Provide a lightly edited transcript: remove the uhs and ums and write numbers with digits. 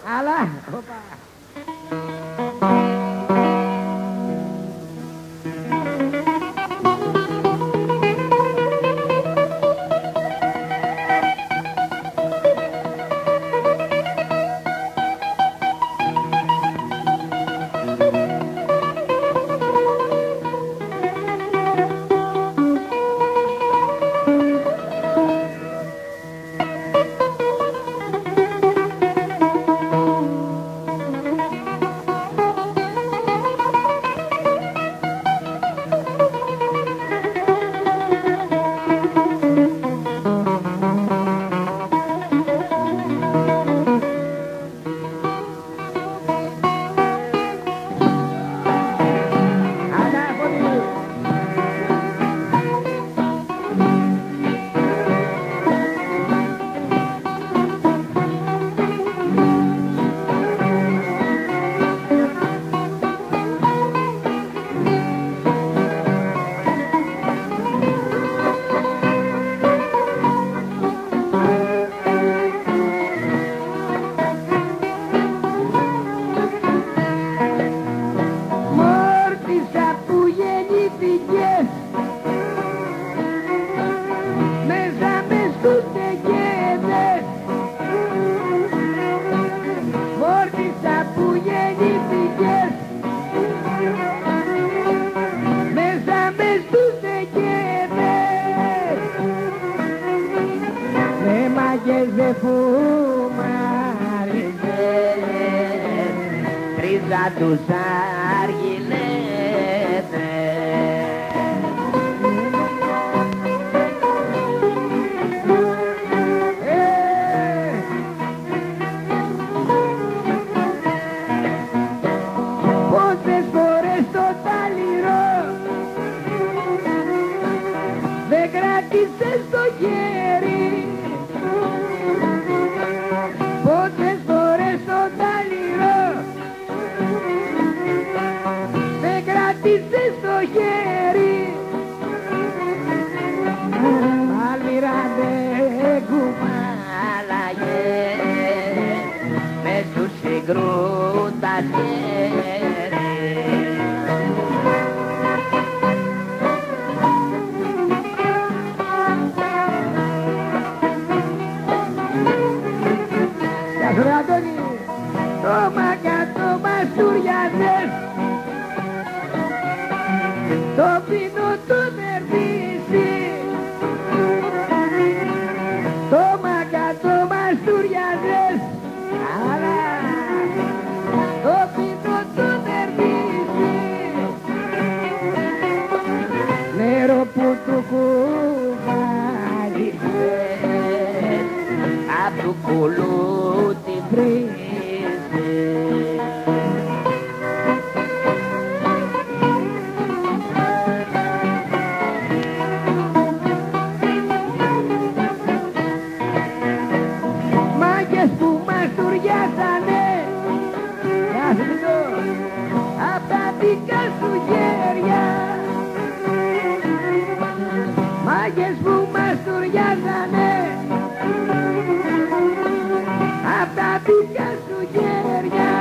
Αλλά, οπα. Τρίζα τους αργιλέτε. Πόσες φορές το ταλιρό δεν κράτησες το χέρι. Πόσες φορές το ταλιρό δεν κράτησες το χέρι. Αλμυράντε κουμάλαγε μες τους συγκρούτας χέρι. Το μακάτο μαστούριαζες, το πίνο του νερβίσει. Το μακάτο μαστούριαζες, αλλά το πίνο του νερβίσει. Νερό που του κουβάλισες, απ' του κουλού την βρήκε. Μάγκες που μαστουριάσανε απ' τα δικά σου χέρια. Μάγκες που μαστουριάσανε απ' τα δικά σου χέρια.